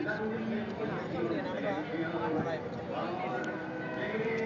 Sorry, kailangan ko rin ano ba? Para tayo.